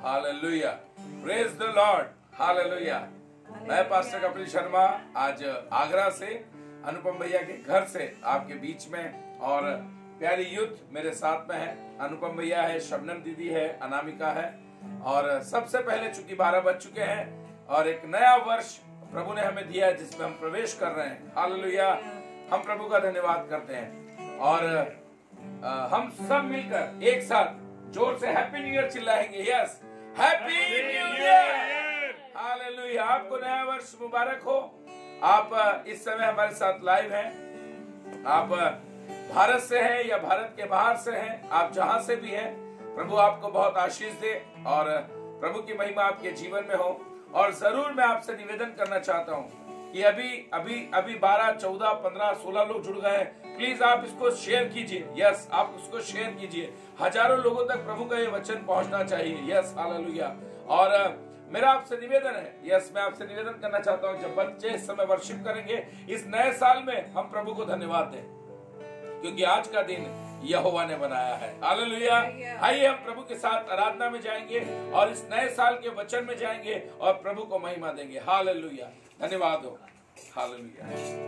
Hallelujah, praise the lord, hallelujah. मैं pastor Kapil Sharma आज आगरा से अनुपम भैया के घर से आपके बीच में, और प्यारी यूथ मेरे साथ में है। अनुपम भैया है, शबनम दीदी है, अनामिका है। और सबसे पहले चूंकि 12 बज चुके हैं और एक नया वर्ष प्रभु ने हमें दिया है जिसमें हम प्रवेश कर रहे हैं। हालेलुया, हम प्रभु का धन्यवाद करते हैं। और हम सब मिलकर एक साथ जोर से हैप्पी न्यू ईयर चिल्लाएंगे। Yes, happy new year, hallelujah. आपको नया वर्ष मुबारक हो। आप इस समय हमारे साथ लाइव हैं। आप भारत से हैं या भारत के बाहर से हैं, आप जहां से भी हैं, प्रभु आपको बहुत आशीष दे और प्रभु की महिमा आपके जीवन में हो। और जरूर मैं आपसे निवेदन करना चाहता हूं कि अभी 12, 14, 15, 16 लोग जुड़ गए हैं। प्लीज आप इसको शेयर कीजिए। यस, आप उसको शेयर कीजिए। हजारों लोगों तक प्रभु का ये वचन पहुंचना चाहिए। Yes, hallelujah. और मेरा आपसे निवेदन है, यस, मैं आपसे निवेदन करना चाहता हूं, जब बच्चे इस समय वर्शिप करेंगे, इस नए साल में हम प्रभु को धन्यवाद दें, क्योंकि आज का दिन यहोवा ने बनाया है। हालेलुया। आइए हम प्रभु के साथ आराधना में जाएंगे और इस नए साल के वचन में जाएंगे और प्रभु को महिमा देंगे। हालेलुया, धन्यवाद हो। हालेलुया।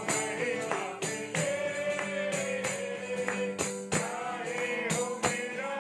मेरा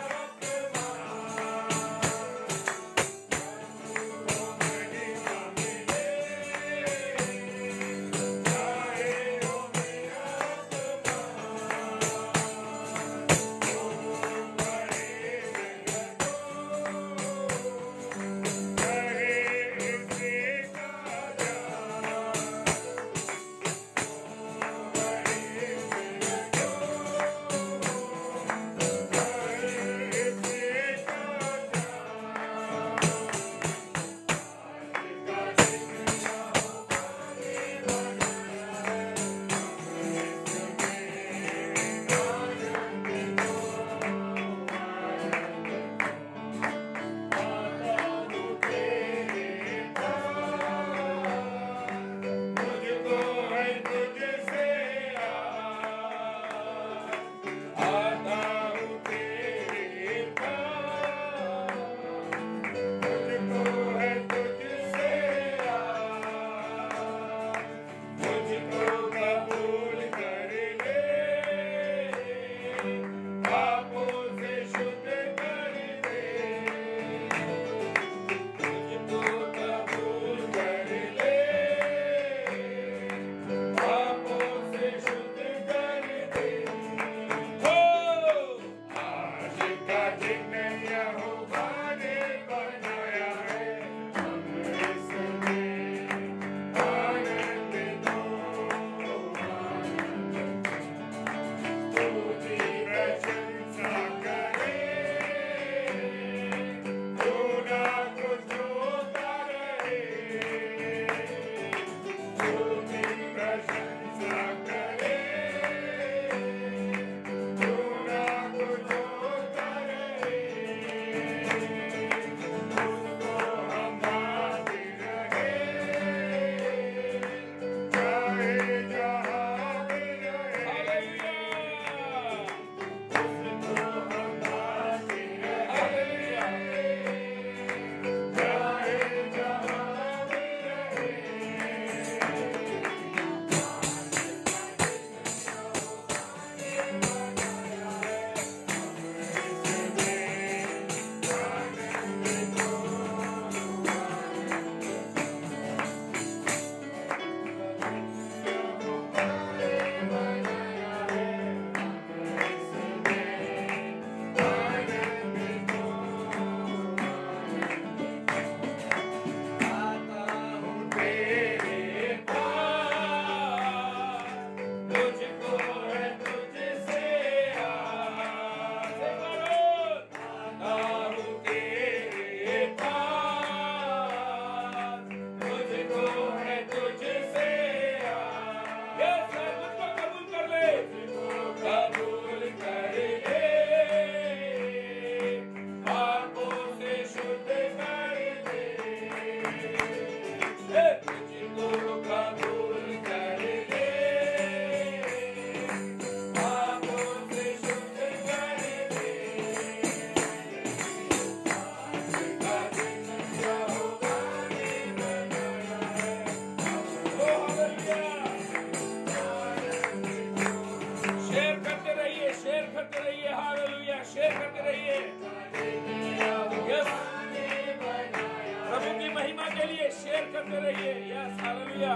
शेयर करते रहिए। Yes hallelujah.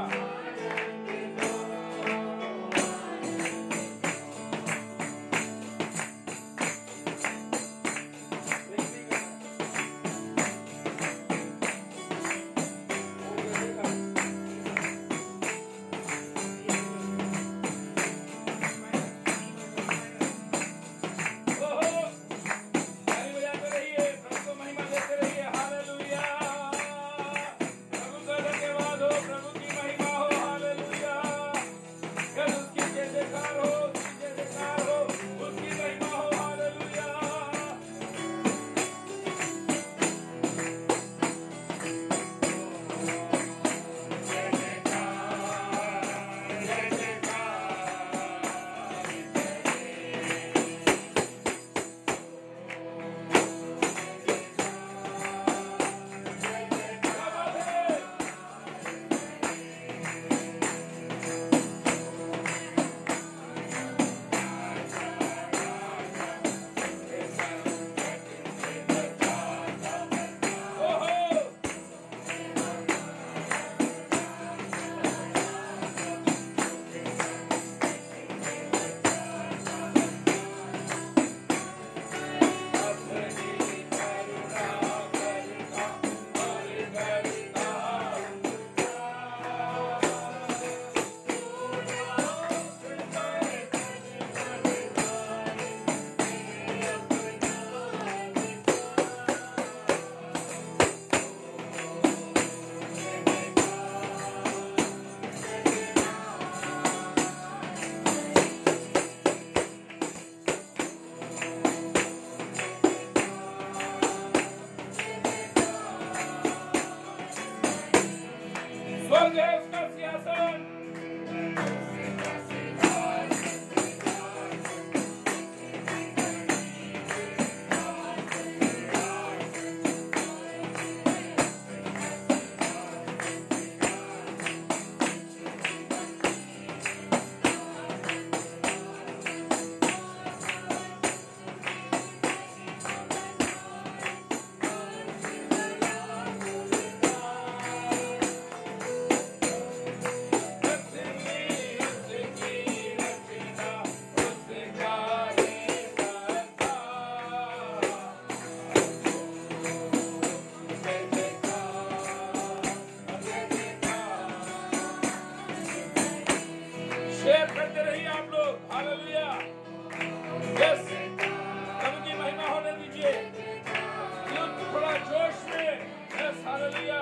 स्वर्ग है उसका सिंहासन। शेयर करते रहिए आप लोग। हालेलुया। यस, प्रभु की महिमा होने दीजिए। थोड़ा जोश में। Yes hallelujah.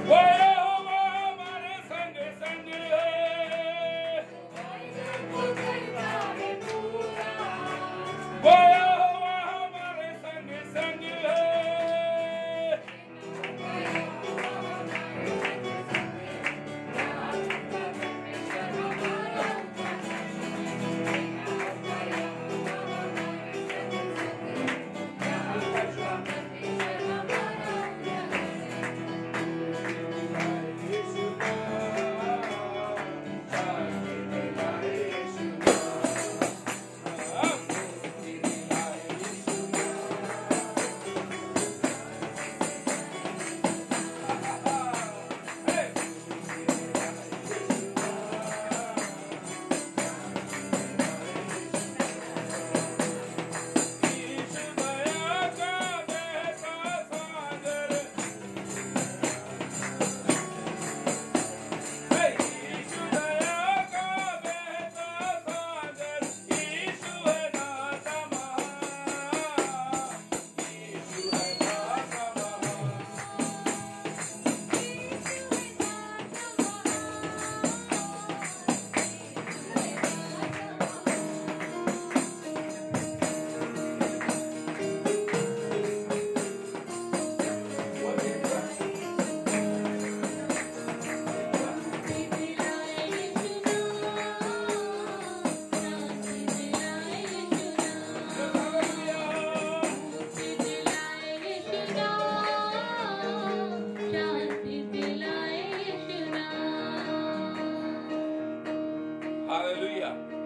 वो यहोवा हमारे संग संग है। वो यहोवा हमारे संग संग है। Hallelujah,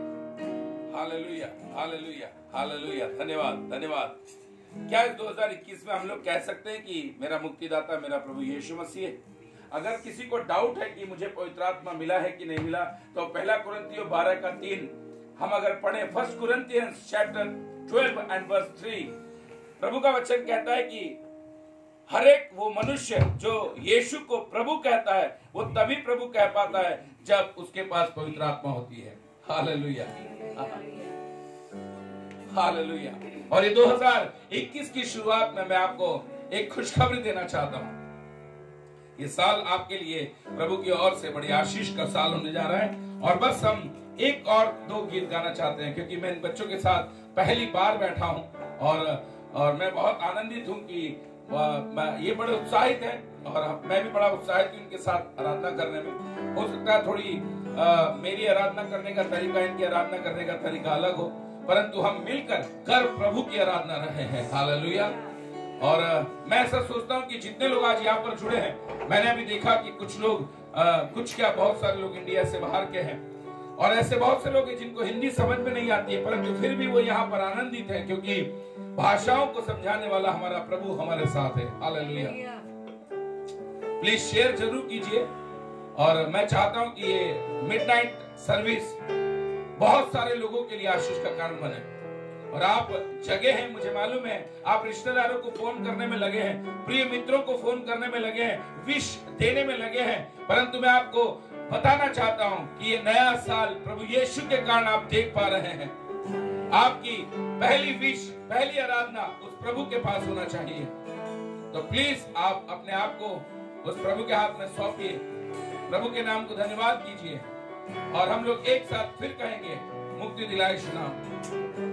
hallelujah, hallelujah, hallelujah. धन्यवाद, धन्यवाद। क्या इस 2021 में हम लोग कह सकते हैं कि मेरा मुक्तिदाता मेरा प्रभु यीशु मसीह है? अगर किसी को डाउट है कि मुझे पवित्र आत्मा मिला है कि नहीं मिला, तो पहला कुरिन्थियों 12:3 हम अगर पढ़े, 1 Corinthians chapter 12 and verse 3, प्रभु का वचन कहता है कि हर एक वो मनुष्य जो यीशु को प्रभु कहता है, वो तभी प्रभु कह पाता है जब उसके पास पवित्र आत्मा होती है। Hallelujah, hallelujah. और ये 2021 की शुरुआत में मैं आपको एक खुशखबरी देना चाहता हूं। ये साल आपके लिए प्रभु की ओर से बड़ी आशीष का साल होने जा रहा है। और बस हम एक और दो गीत गाना चाहते हैं, क्योंकि मैं इन बच्चों के साथ पहली बार बैठा हूं और मैं बहुत आनंदित हूं कि ये बड़े उत्साहित है और मैं भी बड़ा उत्साहित हूं इनके साथ आराधना करने में। हो सकता है थोड़ी मेरी आराधना करने का तरीका, इनकी आराधना करने का तरीका अलग हो, परंतु हम मिलकर कर प्रभु की आराधना रहे हैं। हालेलुया। और मैं ऐसा सोचता हूं कि जितने लोग आज यहाँ पर जुड़े हैं, मैंने अभी देखा कि कुछ लोग कुछ क्या बहुत सारे लोग इंडिया से बाहर के हैं, और ऐसे बहुत से लोग हैं जिनको हिंदी समझ में नहीं आती है, परंतु फिर भी वो यहाँ पर आनंदित है, क्योंकि भाषाओं को समझाने वाला हमारा प्रभु हमारे साथ है। हालेलुया। प्लीज शेयर जरूर कीजिए। और मैं चाहता हूं कि ये मिडनाइट सर्विस बहुत सारे लोगों के लिए आशीष का कारण बने। और आप जगह हैं, मुझे मालूम है, आप रिश्तेदारों को फोन करने में लगे हैं, प्रिय मित्रों को फोन करने में लगे हैं, विश देने में लगे हैं, परंतु मैं आपको बताना चाहता हूं कि ये नया साल प्रभु यीशु के कारण आप देख पा रहे हैं। आपकी पहली विश, पहली आराधना उस प्रभु के पास होना चाहिए। तो प्लीज आप अपने आप को उस प्रभु के हाथ में सौंपिए, प्रभु के नाम को धन्यवाद कीजिए, और हम लोग एक साथ फिर कहेंगे, मुक्ति दिलाए यीशु नाम।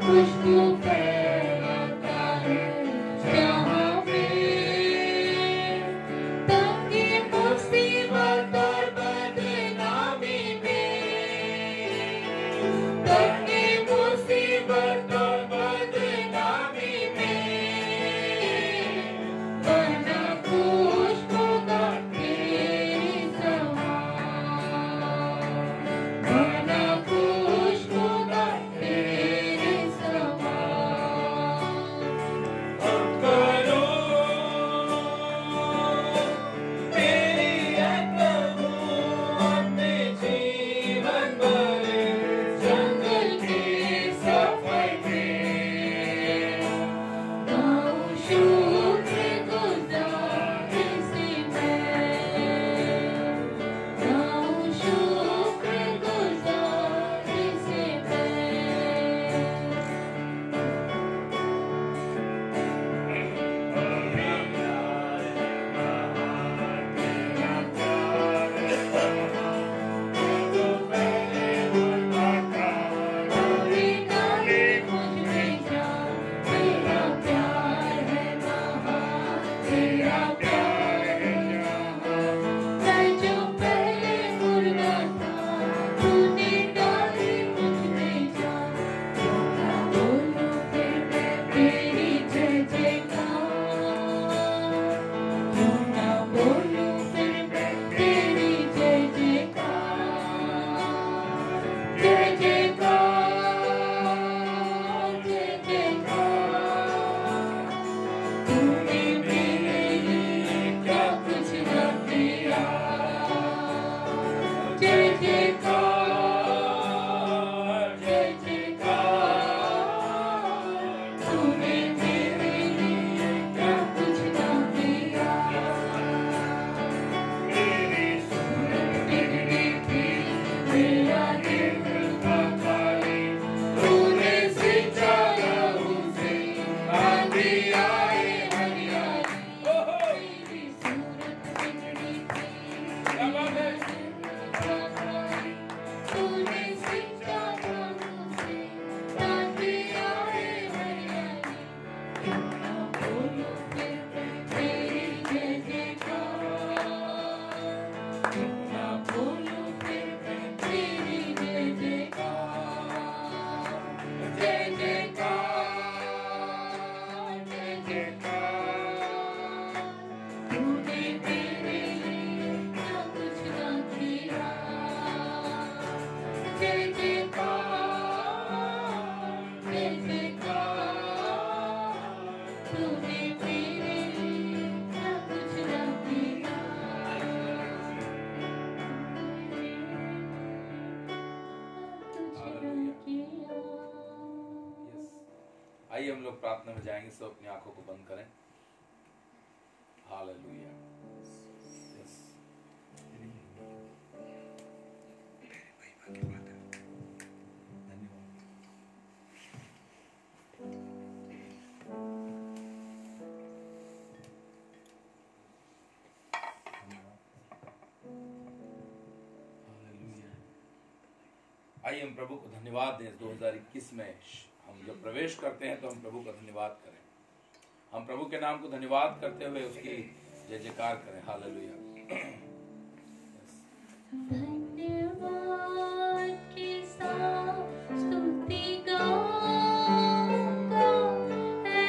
खुशबू फैलाता है जहाँ पे तंगी मुसीबत और बदनामी में, तंगी मुसीबत और बदनामी में बना खुशबू का तेरी समान, बना खुशबू का तेरे समान। अब करो तेरी अकबू अपने जीवन भरे जंगल के सफर में, गाऊं शुक्रगुजार से मैं, गाऊं शुक्रगुजार से मैं। आइए हम लोग प्रार्थना में जाएंगे, सब अपनी आंखों को बंद करें। हालेलुया। आइए हम प्रभु को धन्यवाद दें। 2021 में हम जब प्रवेश करते हैं तो हम प्रभु का धन्यवाद करें। हम प्रभु के नाम को धन्यवाद करते हुए उसकी जय जयकार करें। हालेलुया। धन्यवाद के साथ स्तुति गाऊंगा, ऐ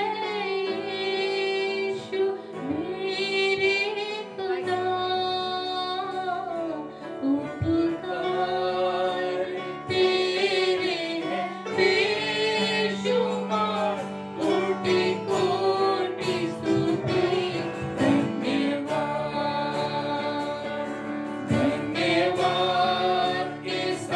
यीशु मेरे खुदा। उपकार तेरे हैं बेशुमार, कोटि कोटि स्तुति। धन्यवाद, धन्यवाद के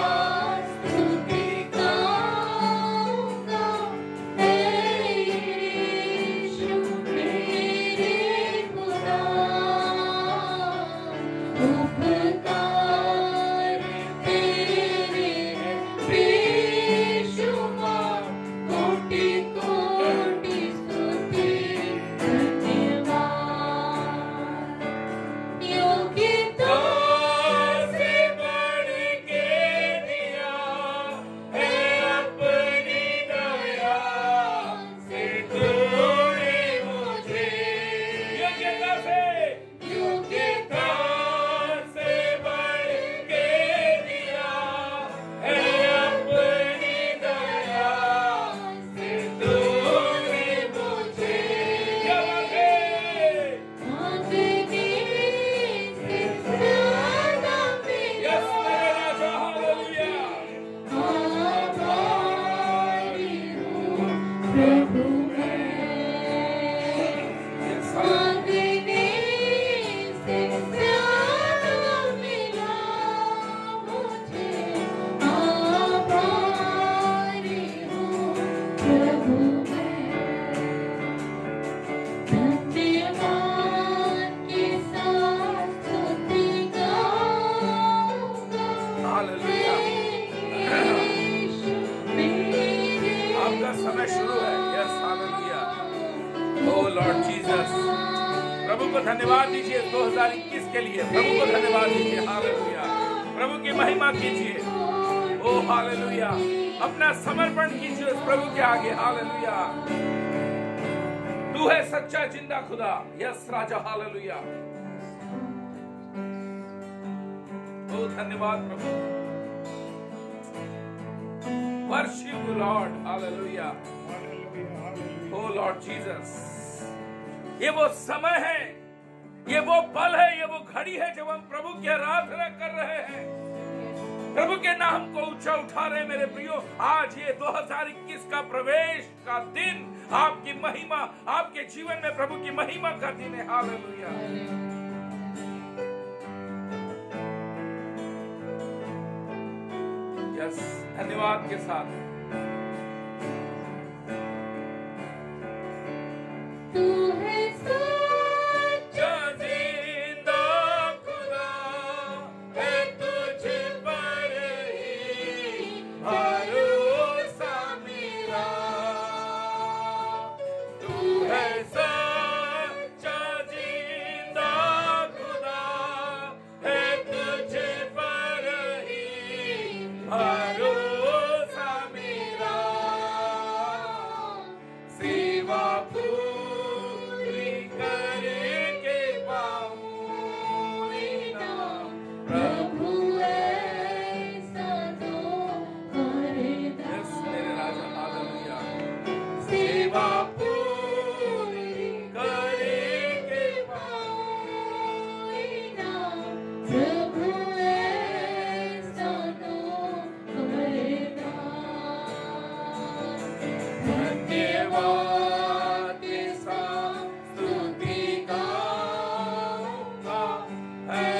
प्रभु है Yes, मांगने से ज्यादा मिला मुझे आभारी हूँ प्रभु मैं धन्यवाद के साथ स्तुति गाऊंगा Hallelujah. यीशु मेरे आपका समय शुरू है। Yes, hallelujah. Oh lord Jesus, प्रभु को धन्यवाद दीजिए 2021 के लिए। प्रभु को धन्यवाद दीजिए। हालेलुया। प्रभु की महिमा कीजिए। Oh hallelujah. अपना समर्पण कीजिए उस प्रभु के आगे। हालेलुया। तू है सच्चा जिंदा खुदा। यस राजा। हालेलुया। ओ धन्यवाद प्रभु। Worship you lord. Hallelujah. Oh lord Jesus, ये वो समय है, ये वो पल है, ये वो घड़ी है जब हम प्रभु की आराधना कर रहे हैं, प्रभु के नाम को ऊंचा उठा रहे हैं। मेरे प्रियो, आज ये 2021 का प्रवेश का दिन, आपकी महिमा, आपके जीवन में प्रभु की महिमा का दिन है। हालेलुया। यस, धन्यवाद के साथ तू है सच्चा जिंदा खुदा है, तुझ पर ही भरोसा मेरा। तू है सच्चा जिंदा खुदा है, तुझ पर ही भरोसा मेरा। सेवा पूरी करके पाऊं इनाम प्रभु ऐसा तो करता यस मेरे राजा। हालेलुया। सेवा पूरी करके पाऊं इनाम प्रभु ऐसा तो करता धन्यवाद के साथ स्तुति गाऊंगा, है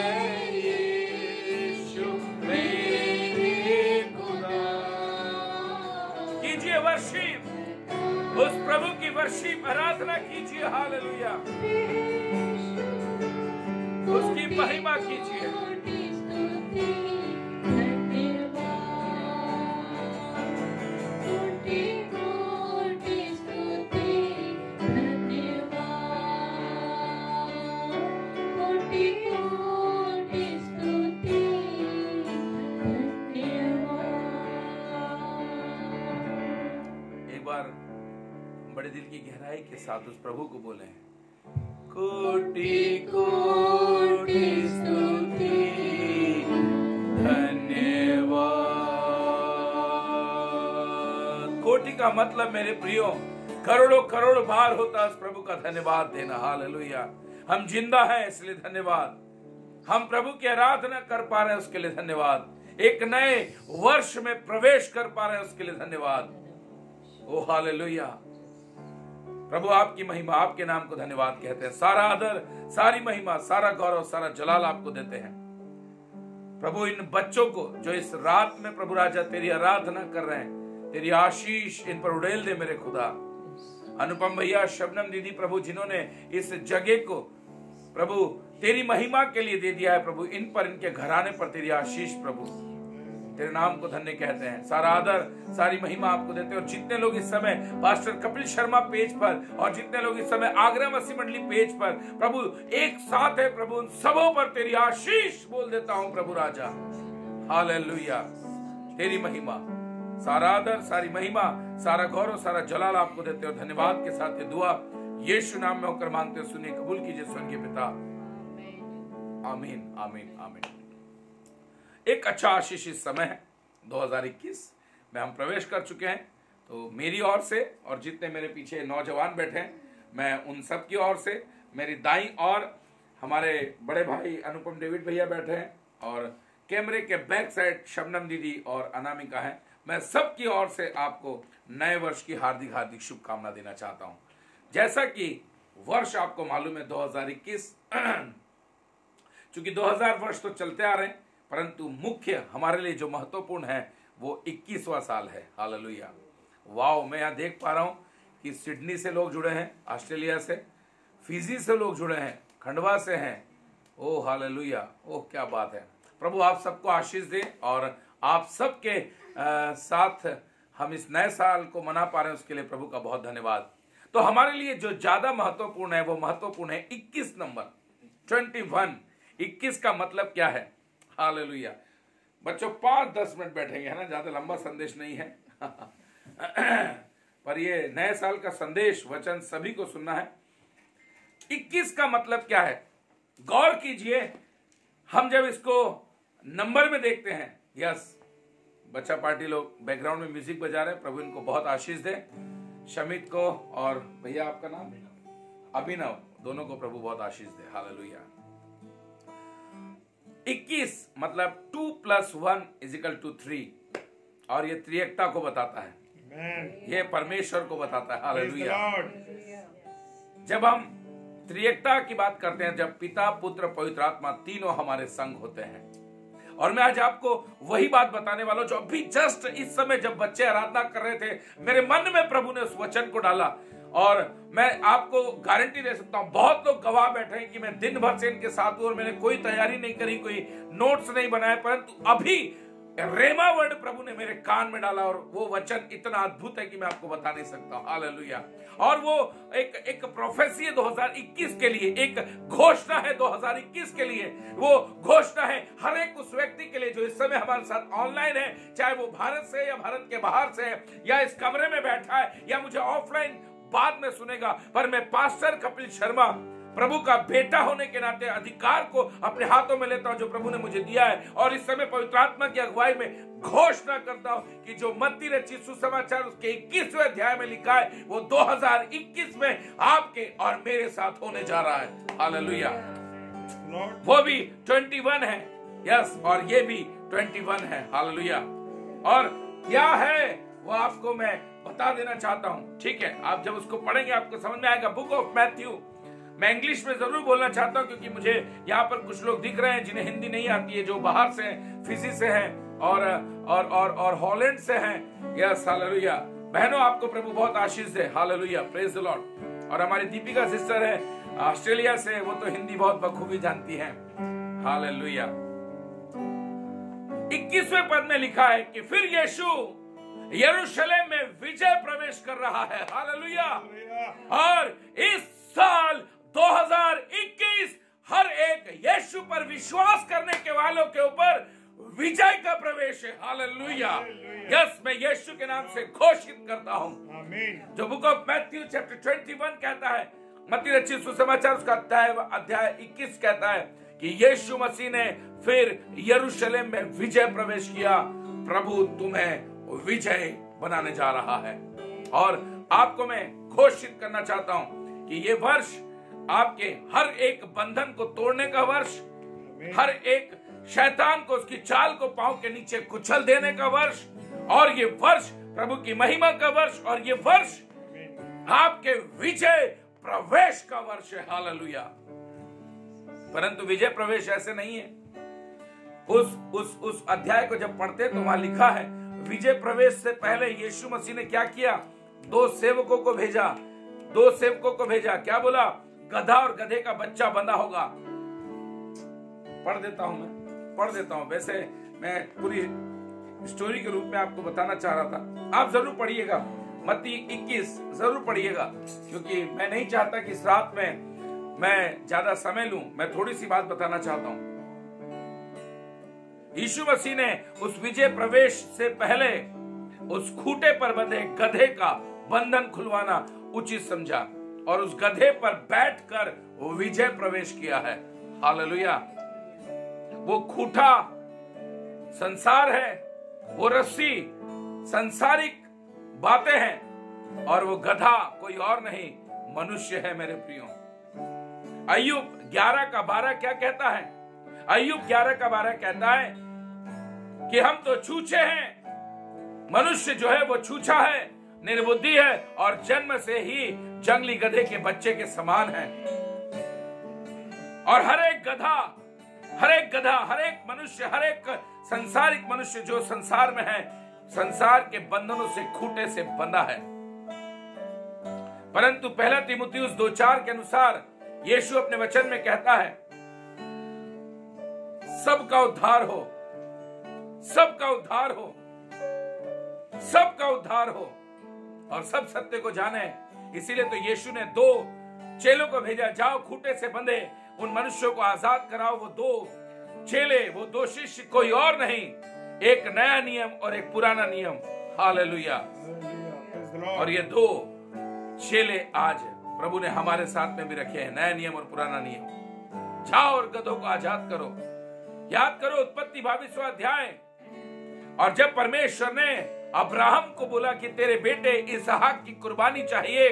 यीशु मेरे खुदा। कीजिए वर्शिप, उस प्रभु की वर्शिप, आराधना कीजिए। हालेलुया। उसकी महिमा कीजिए। कोटि स्तुति धन्यवाद कोटि कोटि स्तुति धन्यवाद कोटि कोटि स्तुति धन्यवाद। एक बार बड़े दिल की गहराई के साथ उस प्रभु को बोले, कोटि कोटि स्तुति धन्यवाद। कोटि का मतलब मेरे प्रियो करोड़ों करोड़ बार होता है उस प्रभु का धन्यवाद देना। हालेलुया। हम जिंदा हैं इसलिए धन्यवाद। हम प्रभु की आराधना कर पा रहे हैं उसके लिए धन्यवाद। एक नए वर्ष में प्रवेश कर पा रहे हैं उसके लिए धन्यवाद। ओ हालेलुया। प्रभु आपकी महिमा, आपके नाम को धन्यवाद कहते हैं। सारा आदर, सारी महिमा, सारा गौरव, सारा जलाल आपको देते हैं। प्रभु इन बच्चों को जो इस रात में प्रभु राजा तेरी आराधना कर रहे हैं, तेरी आशीष इन पर उड़ेल दे मेरे खुदा। अनुपम भैया, शबनम दीदी, प्रभु जिन्होंने इस जगह को प्रभु तेरी महिमा के लिए दे दिया है, प्रभु इन पर, इनके घराने पर तेरी आशीष प्रभु, तेरे नाम को धन्य कहते हैं। सारा आदर, सारी महिमा आपको देते हैं। और जितने लोग इस समय पास्टर कपिल शर्मा पेज पर और जितने लोग इस समय आगरा मसीह मंडली पेज पर प्रभु एक साथ है, प्रभु उन सबों पर तेरी आशीष बोल देता हूं प्रभु राजा। हालेलुया। तेरी महिमा, सारा आदर, सारी महिमा, सारा गौरव, सारा जलाल आपको देते हो। धन्यवाद के साथ ये दुआ यीशु नाम में होकर मांगते हो, सुनिए, कबूल कीजिए स्वर्गीय पिता। आमीन, आमीन, आमीन। एक अच्छा आशीष इस समय है 2021 में हम प्रवेश कर चुके हैं। तो मेरी ओर से और जितने मेरे पीछे नौजवान बैठे हैं, मैं उन सब की ओर से, मेरी दाईं ओर हमारे बड़े भाई अनुपम डेविड भैया बैठे हैं और कैमरे के बैक साइड शबनम दीदी और अनामिका हैं। मैं सबकी ओर से आपको नए वर्ष की हार्दिक हार्दिक शुभकामना देना चाहता हूं। जैसा कि वर्ष आपको मालूम है 2021, चूंकि 2000 वर्ष तो चलते आ रहे हैं, परंतु मुख्य हमारे लिए जो महत्वपूर्ण है वो 21वां साल है। हालेलुया। वाओ, मैं यहाँ देख पा रहा हूँ कि सिडनी से लोग जुड़े हैं, ऑस्ट्रेलिया से, फिजी से लोग जुड़े हैं, खंडवा से हैं। ओह हालेलुया, ओह क्या बात है। प्रभु आप सबको आशीष दे और आप सबके साथ हम इस नए साल को मना पा रहे हैं, उसके लिए प्रभु का बहुत धन्यवाद। तो हमारे लिए जो ज्यादा महत्वपूर्ण है वो महत्वपूर्ण है 21 नंबर, 21। 21 का मतलब क्या है? हालेलुया। बच्चों 5-10 मिनट बैठेंगे, है ना, ज्यादा लंबा संदेश नहीं है पर ये नए साल का संदेश वचन सभी को सुनना है। 21 का मतलब क्या है? गौर कीजिए, हम जब इसको नंबर में देखते हैं, यस, बच्चा पार्टी लोग बैकग्राउंड में म्यूजिक बजा रहे हैं, प्रभु इनको बहुत आशीष दे। शमित को और भैया आपका नाम अभिनव, दोनों को प्रभु बहुत आशीष दे। हालेलुया। 21 मतलब 2 + 1 = 3, और ये त्रिएकता को बताता है, ये परमेश्वर को बताता है। हालेलुया। जब हम त्रिएकता की बात करते हैं, जब पिता पुत्र पवित्र आत्मा तीनों हमारे संग होते हैं, और मैं आज आपको वही बात बताने वाला हूं जो अभी जस्ट इस समय जब बच्चे आराधना कर रहे थे, मेरे मन में प्रभु ने उस वचन को डाला, और मैं आपको गारंटी दे सकता हूं, बहुत लोग गवाह बैठे हैं कि मैं दिन भर से इनके साथ हूं और मैंने कोई तैयारी नहीं करी, कोई नोट्स नहीं बनाए, परंतु अभी रेमा वर्ड प्रभु ने मेरे कान में डाला, और वो वचन इतना अद्भुत है कि मैं आपको बता नहीं सकता। हालेलुया। और वो एक प्रोफेसी है 2021 के लिए, एक घोषणा है 2021 के लिए। वो घोषणा है हर एक उस व्यक्ति के लिए जो इस समय हमारे साथ ऑनलाइन है, चाहे वो भारत से या भारत के बाहर से है, या इस कमरे में बैठा है, या मुझे ऑफलाइन बाद में सुनेगा। पर मैं पास्टर कपिल शर्मा प्रभु का बेटा होने के नाते अधिकार को अपने हाथों में लेता हूं जो प्रभु ने मुझे दिया है, और इस समय पवित्र आत्मा की अगुवाई में घोषणा करता हूं कि जो मत्ती रचित सुसमाचार उसके 21वें अध्याय में लिखा है, वो 2021 में आपके और मेरे साथ होने जा रहा है। हालेलुया। वो भी 21 है, यस, और ये भी 21 है। हालेलुया। और क्या है वो आपको मैं बता देना चाहता हूं, ठीक है? आप जब उसको पढ़ेंगे आपको समझ में आएगा। बुक ऑफ मैथ्यू, मैं इंग्लिश में जरूर बोलना चाहता हूं क्योंकि मुझे यहाँ पर कुछ लोग दिख रहे हैं जिन्हें हिंदी नहीं आती है, जो बाहर से हैं, फिजी से हैं और हॉलैंड से हैं। Yes, hallelujah. बहनों आपको प्रभु बहुत आशीष दे। Hallelujah, praise the lord. और हमारी दीपिका सिस्टर है ऑस्ट्रेलिया से, वो तो हिंदी बहुत बखूबी जानती हैं। हालेलुया। 21वें पद में लिखा है कि फिर यीशु यरूशलेम में विजय प्रवेश कर रहा है। हालेलुया। और इस साल 2021 हर एक यीशु पर विश्वास करने के वालों के ऊपर विजय का प्रवेश है। हालेलुया। यस, मैं यीशु के नाम से घोषित करता हूं। आमीन। जो बुक ऑफ मैथ्यू चैप्टर 21 कहता है, मत्ती रचित सुसमाचार उसका अध्याय 21 कहता है कि यीशु मसीह ने फिर यरूशलेम में विजय प्रवेश किया। प्रभु तुम्हें विजय बनाने जा रहा है। और आपको मैं घोषित करना चाहता हूं कि ये वर्ष आपके हर एक बंधन को तोड़ने का वर्ष, हर एक शैतान को उसकी चाल को पांव के नीचे कुचल देने का वर्ष, और ये वर्ष प्रभु की महिमा का वर्ष, और ये वर्ष आपके विजय प्रवेश का वर्ष है। हालेलुया। परंतु विजय प्रवेश ऐसे नहीं है। उस अध्याय को जब पढ़ते तो वहां लिखा है विजय प्रवेश से पहले यीशु मसीह ने क्या किया? 2 सेवकों को भेजा। 2 सेवकों को भेजा। क्या बोला? गधा और गधे का बच्चा बंधा होगा। पढ़ देता हूं। वैसे मैं पूरी स्टोरी के रूप में आपको बताना चाह रहा था। आप जरूर पढ़िएगा, मत्ती 21 जरूर पढ़िएगा, क्योंकि मैं नहीं चाहता कि इस रात में मैं ज्यादा समय लूं। मैं थोड़ी सी बात बताना चाहता हूं। यीशु मसीह ने उस विजय प्रवेश से पहले उस खूंटे पर बंधे गधे का बंधन खुलवाना उचित समझा, और उस गधे पर बैठकर वो विजय प्रवेश किया है। हालेलुया। वो खूंटा संसार है, वो रस्सी सांसारिक बातें हैं, और वो गधा कोई और नहीं, मनुष्य है। मेरे प्रियो, अय्यूब 11:12 क्या कहता है? अय्यूब 11:12 कहता है कि हम तो छूछे हैं, मनुष्य जो है वो छूछा है, निर्बुद्धि है और जन्म से ही जंगली गधे के बच्चे के समान है। और हर एक गधा, हर एक मनुष्य, हर एक संसारिक मनुष्य जो संसार में है, संसार के बंधनों से, खूंटे से बंधा है। परंतु पहला तीमुथियुस 2:4 के अनुसार यीशु अपने वचन में कहता है, सबका उद्धार हो, सबका उद्धार हो, सबका उद्धार हो और सब सत्य को जाने। इसीलिए तो यीशु ने 2 चेलों को भेजा, जाओ खूंटे से बंधे उन मनुष्यों को आजाद कराओ। वो 2 चेले, वो 2 शिष्य, कोई और नहीं, एक नया नियम और एक पुराना नियम। हालेलुया। और ये 2 चेले आज प्रभु ने हमारे साथ में भी रखे हैं, नया नियम और पुराना नियम। जाओ और गधों को आजाद करो। याद करो उत्पत्ति 22वां अध्याय, और जब परमेश्वर ने अब्राहम को बोला कि तेरे बेटे इसहाक की कुर्बानी चाहिए,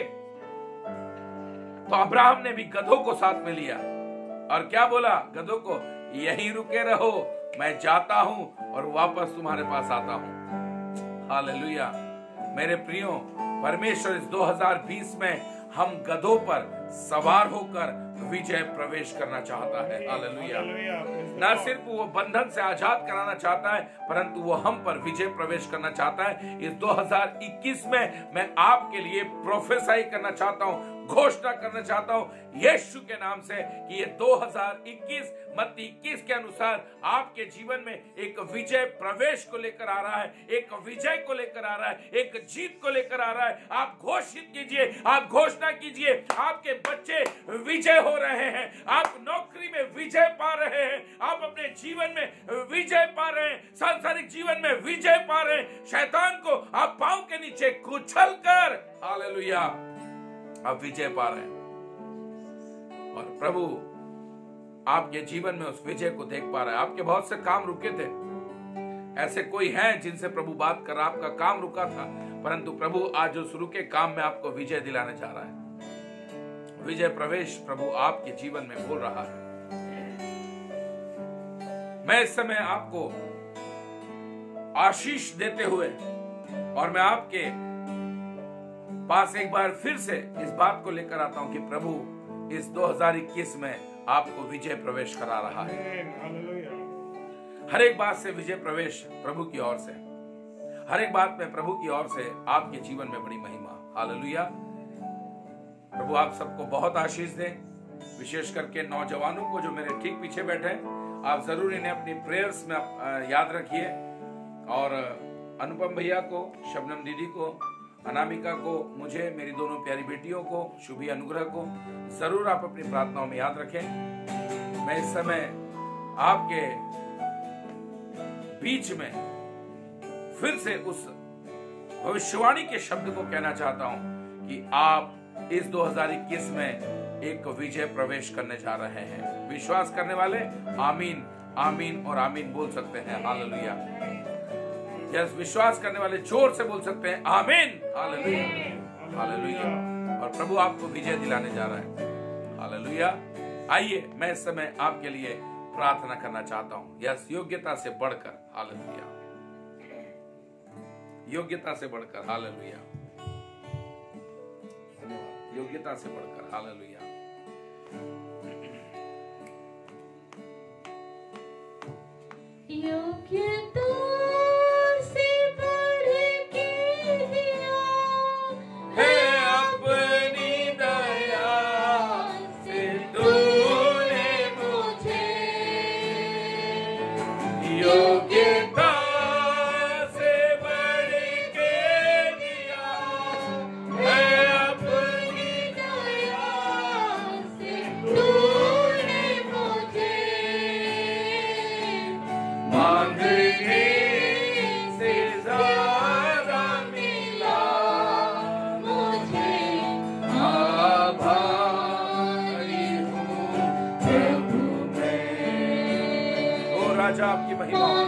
तो अब्राहम ने भी गधों को साथ में लिया और क्या बोला गधों को, यहीं रुके रहो, मैं जाता हूं और वापस तुम्हारे पास आता हूं। हालेलुया। मेरे प्रियो, परमेश्वर इस 2020 में हम गधों पर सवार होकर विजय प्रवेश करना चाहता है। हालेलुया। न सिर्फ वो बंधन से आजाद कराना चाहता है, परंतु वो हम पर विजय प्रवेश करना चाहता है। इस 2021 में मैं आपके लिए प्रोफेसाई करना चाहता हूं, घोषणा करना चाहता हूं यीशु के नाम से कि ये 2021 मत्ती 21 के अनुसार आपके जीवन में एक विजय प्रवेश को लेकर आ रहा है, एक विजय को लेकर आ रहा है, एक जीत को लेकर आ रहा है। आप घोषित कीजिए, आप घोषणा कीजिए, आपके बच्चे विजय हो रहे हैं, आप नौकरी में विजय पा रहे हैं, आप अपने जीवन में विजय पा रहे हैं, सांसारिक जीवन में विजय पा रहे हैं। शैतान को आप पांव के नीचे कुचल कर, हालेलुया, आप विजय पा रहे हैं। और प्रभु आपके जीवन में उस विजय को देख पा रहा है। आपके बहुत से काम रुके थे, ऐसे कोई हैं जिनसे प्रभु बात कर, आपका काम रुका था, परंतु प्रभु आज उस रुके काम में आपको विजय दिलाने जा रहा है। विजय प्रवेश प्रभु आपके जीवन में बोल रहा है। मैं इस समय आपको आशीष देते हुए और मैं आपके पास एक बार फिर से इस बात को लेकर आता हूं कि प्रभु इस 2021 में आपको विजय प्रवेश करा रहा है। हर एक बात से विजय प्रवेश प्रभु की ओर से, हर एक बात में प्रभु की ओर से आपके जीवन में बड़ी महिमा। हालेलुया। प्रभु आप सबको बहुत आशीष दे। विशेष करके नौजवानों को जो मेरे ठीक पीछे बैठे हैं, आप जरूर इन्हें अपनी प्रेयर्स में याद रखिए। और अनुपम भैया को, शबनम दीदी को, अनामिका को, मुझे, मेरी दोनों प्यारी बेटियों को, शुभी अनुग्रह को जरूर आप अपनी प्रार्थनाओं में याद रखें। मैं इस समय आपके बीच में फिर से उस भविष्यवाणी के शब्द को कहना चाहता हूं कि आप इस 2021 में एक विजय प्रवेश करने जा रहे हैं। विश्वास करने वाले आमीन, आमीन और आमीन बोल सकते हैं। हालेलुया। यस, विश्वास करने वाले जोर से बोल सकते हैं आमीन। Hallelujah, hallelujah. और प्रभु आपको विजय दिलाने जा रहा है। हालेलुया। आइए मैं इस समय आपके लिए प्रार्थना करना चाहता हूं। यस, योग्यता से बढ़कर। हालेलुया, योग्यता से बढ़कर। हालेलुया, योग्यता से बढ़कर। हालेलुया। योग्यता से बढ़ के दिया है अपनी दया से तूने मुझे, योग्यता से बढ़ के दिया है अपनी दया से तूने मुझे मांगने से ज्यादा मिला, मुझे आभारी हूँ प्रभु मैं। ओ राजा आपकी महिमा हो।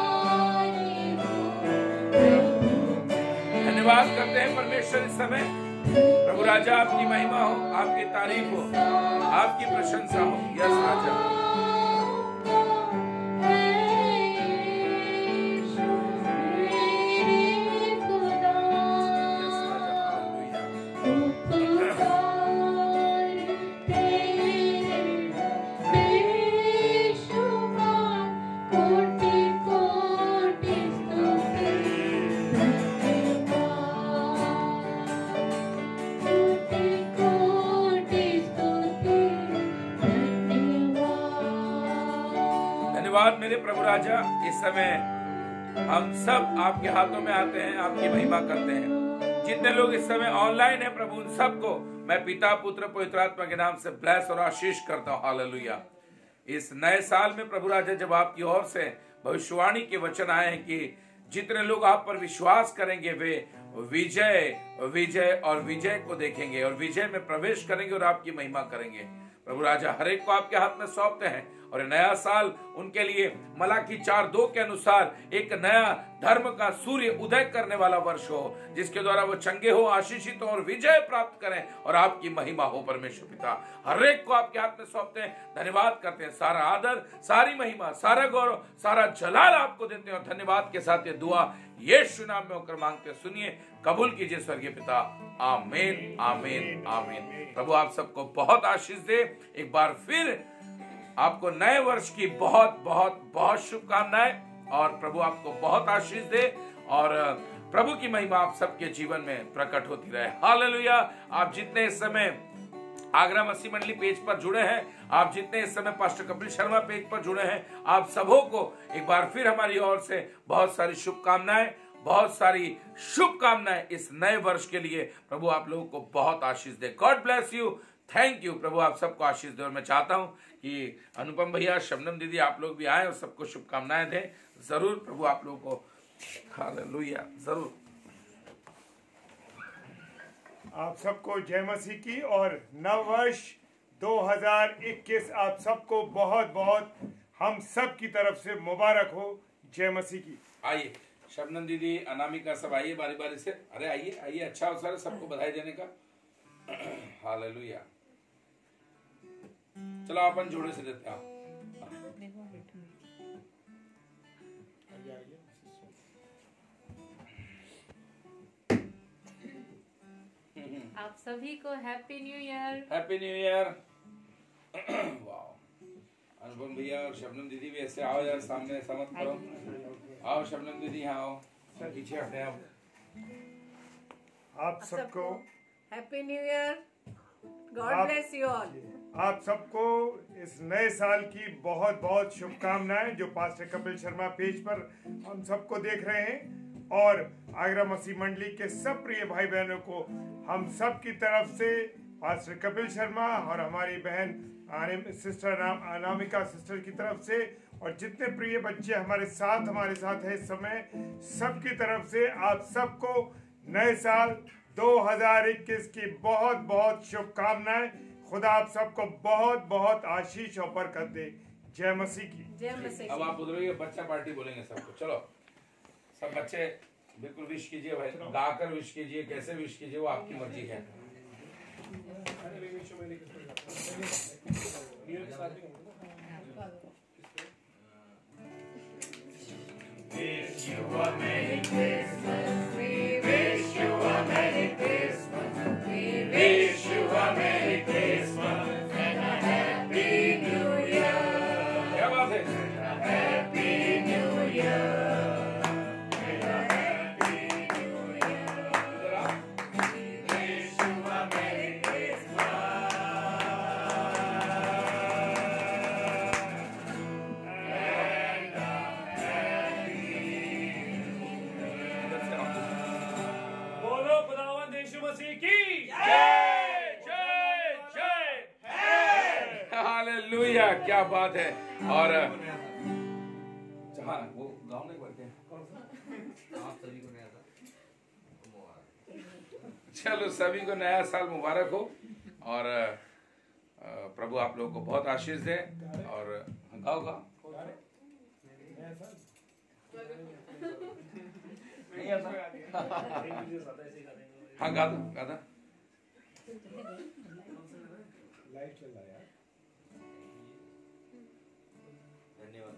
धन्यवाद करते हैं परमेश्वर इस समय प्रभु राजा आपकी महिमा हो, आपकी तारीफ हो, आपकी प्रशंसा हो। यस राजा, धन्यवाद मेरे प्रभु राजा। इस समय हम सब आपके हाथों में आते हैं, आपकी महिमा करते हैं। जितने लोग इस समय ऑनलाइन हैं प्रभु, उन सबको मैं पिता पुत्र पवित्र आत्मा के नाम से ब्लेस और आशीष करता हूँ। हालेलुया। इस नए साल में प्रभु राजा जब आपकी ओर से भविष्यवाणी के वचन आए हैं कि जितने लोग आप पर विश्वास करेंगे वे विजय विजय और विजय को देखेंगे और विजय में प्रवेश करेंगे और आपकी महिमा करेंगे। प्रभु राजा हर एक को आपके हाथ में सौंपते हैं और नया साल उनके लिए मलाकी 4:2 के अनुसार एक नया धर्म का सूर्य उदय करने वाला वर्ष हो, जिसके द्वारा वो चंगे हो, आशीषित हो और विजय प्राप्त करें और आपकी महिमा हो। परमेश्वर पिता हर एक को आपके हाथ में सौंपते हैं, धन्यवाद करते हैं। सारा आदर, सारी महिमा, सारा गौरव, सारा जलाल आपको देते हैं और धन्यवाद के साथ ये दुआ यीशु नाम में होकर मांगते हैं। सुनिए, कबूल कीजिए स्वर्गीय पिता। आमीन, आमीन, आमीन। प्रभु आप सबको बहुत आशीष दे। एक बार फिर आपको नए वर्ष की बहुत बहुत बहुत शुभकामनाएं और प्रभु आपको बहुत आशीष दे और प्रभु की महिमा आप सबके जीवन में प्रकट होती रहे। हालेलुया। आप जितने इस समय आगरा मसीह मंडली पेज पर जुड़े हैं, आप जितने इस समय पास्टर कपिल शर्मा पेज पर जुड़े हैं, आप सबों को एक बार फिर हमारी ओर से बहुत सारी शुभकामनाएं, बहुत सारी शुभकामनाएं इस नए वर्ष के लिए। प्रभु आप लोगों को बहुत आशीष दे। God bless you. Thank you. प्रभु आप सबको आशीष दे। और मैं चाहता हूं कि अनुपम भैया, शबनम दीदी, आप लोग भी आए और सबको शुभकामनाएं दें। जरूर प्रभु आप लोगों को हालेलुया जरूर। आप सबको जय मसीह की और नव वर्ष 2021 आप सबको बहुत बहुत हम सब की तरफ से मुबारक हो। जय मसीह की। आइए शबनम दीदी, अनामिका, सब आइए बारी बारी से। अरे आइए आइए, अच्छा अवसर है सबको बधाई देने का। हालेलुया। चलो अपन जोड़े से देते हैं। आप सभी को happy new year. Happy new year. वाह, अनुपम भैया और शबनम दीदी भी ऐसे आओ यार, सामने ऐसा मत करो। आओ शबनम दीदी, यहाँ आओ, पीछे हटे आप। आप सबको happy new year. God bless you all. आप सबको इस नए साल की बहुत बहुत शुभकामनाएं जो पास्टर कपिल शर्मा पेज पर हम सबको देख रहे हैं और आगरा मसीह मंडली के सब प्रिय भाई बहनों को हम सब की तरफ से पास्टर कपिल शर्मा और हमारी बहन सिस्टर अनामिका सिस्टर की तरफ से और जितने प्रिय बच्चे हमारे साथ हैं इस समय, सब की तरफ से आप सबको नए साल 2021 की बहुत बहुत शुभकामनाएं। खुदा आप सबको बहुत बहुत आशीष और बरकत दे। जय मसीह की। जय मसीह। अब आप उधर बच्चा पार्टी बोलेंगे सबको। चलो सब बच्चे बिल्कुल विश कीजिए भाई, गाकर विश कीजिए, कैसे विश कीजिए वो आपकी मर्जी है। Wish you a Merry Christmas. We wish you a Merry Christmas. We wish you a Merry Christmas and a Happy New Year. क्या बात है? A Happy New Year. And a Happy New Year. इधर आओ। We wish you a Merry Christmas and a इधर से आओ। बोलो खुदावंद यीशु मसीह की जय जय जय। हालेलुया, क्या बात है। और हाँ, वो गाँव में बढ़ते हैं। चलो सभी को नया साल मुबारक हो और प्रभु आप लोगों को बहुत आशीष दे। और गाओ गाओ। नहीं आता? हाँ गा दो गा दो। लाइव चल रहा है यार। धन्यवाद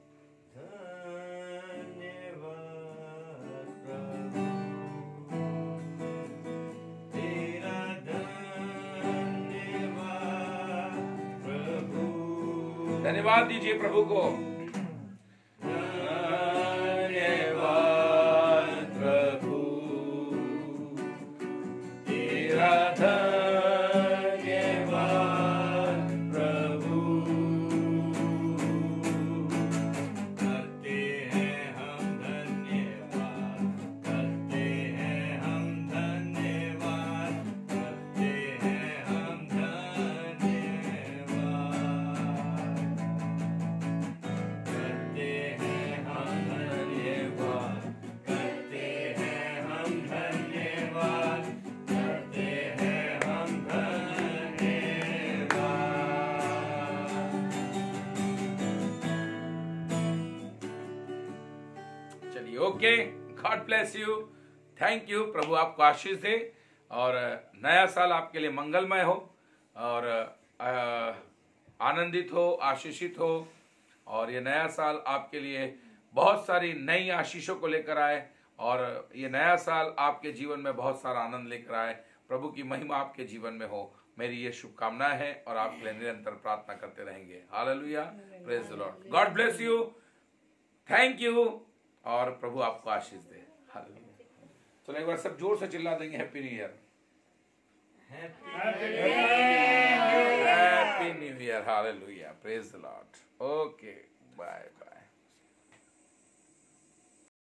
प्रभु, धन्यवाद दीजिए प्रभु को। धन्यवाद प्रभु, तेरा धन्यवाद प्रभु, करते हैं हम धन्यवाद, करते हैं हम धन्यवाद, करते हैं हम धन्यवाद, करते हैं हम धन्यवाद, करते हैं हम धन्यवाद, करते हैं हम धन्यवाद। चलिए, okay, God bless you, thank you. प्रभु आपको आशीष दे और नया साल आपके लिए मंगलमय हो और आनंदित हो, आशीषित हो, और ये नया साल आपके लिए बहुत सारी नई आशीषों को लेकर आए और ये नया साल आपके जीवन में बहुत सारा आनंद लेकर आए। प्रभु की महिमा आपके जीवन में हो, मेरी ये शुभकामनाएं हैं और आपके लिए निरंतर प्रार्थना करते रहेंगे। Hallelujah, praise the lord, God bless you, thank you, और प्रभु आपको आशीष दे। हालेलुया। चलो एक बार सब जोर से चिल्ला देंगे happy new year, happy new year, hallelujah, praise the lord. Okay, bye bye.